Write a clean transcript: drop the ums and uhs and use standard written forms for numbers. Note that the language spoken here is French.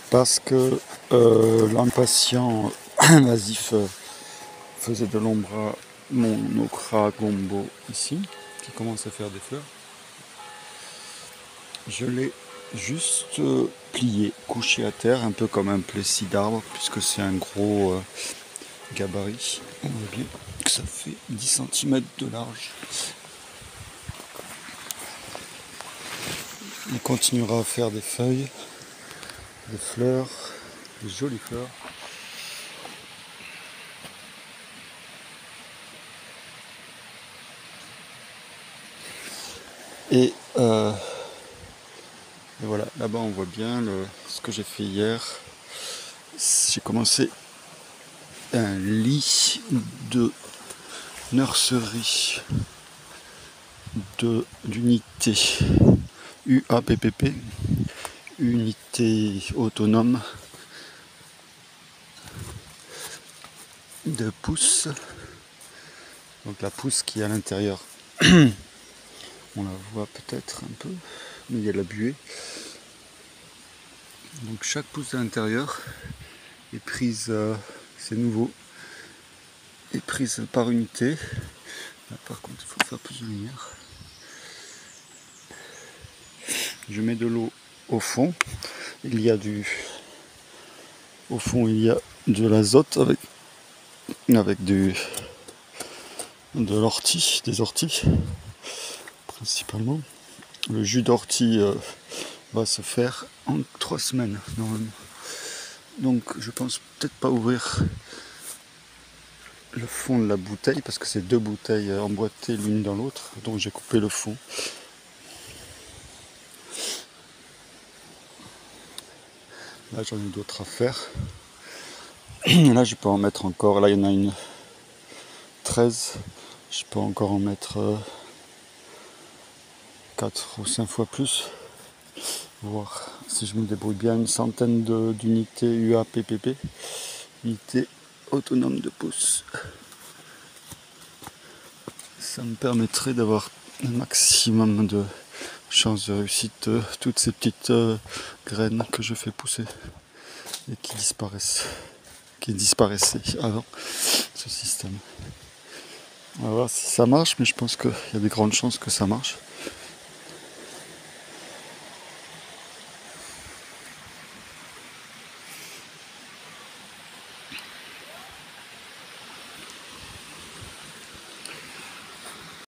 parce que l'impatient vasif faisait de l'ombre à mon okra gombo ici, qui commence à faire des fleurs. Je l'ai juste plié, couché à terre, un peu comme un plessis d'arbre, puisque c'est un gros gabarit. On voit bien que ça fait 10 cm de large. Il continuera à faire des feuilles, des fleurs, des jolies fleurs. Et voilà, là-bas on voit bien ce que j'ai fait hier. J'ai commencé un lit de nurserie d'unité UAPPP, unité autonome de pousse. Donc la pousse qui est à l'intérieur, on la voit peut-être un peu, mais il y a la buée. Donc chaque pousse à l'intérieur est prise, c'est nouveau, est prise par unité. Là, par contre il faut faire plus de lumière. Je mets de l'eau au fond. Au fond il y a de l'azote avec de l'ortie, des orties principalement. Le jus d'ortie va se faire en 3 semaines normalement. Donc je pense peut-être pas ouvrir le fond de la bouteille parce que c'est 2 bouteilles emboîtées l'une dans l'autre, donc j'ai coupé le fond. Là j'en ai d'autres à faire. Là je peux en mettre encore, là il y en a une 13, je peux encore en mettre 4 ou 5 fois plus, voir si je me débrouille bien, une centaine d'unités UAPPP, unités autonomes de pousse. Ça me permettrait d'avoir un maximum de chances de réussite toutes ces petites graines que je fais pousser et qui disparaissaient avant ce système. On va voir si ça marche, mais je pense qu'il y a des grandes chances que ça marche.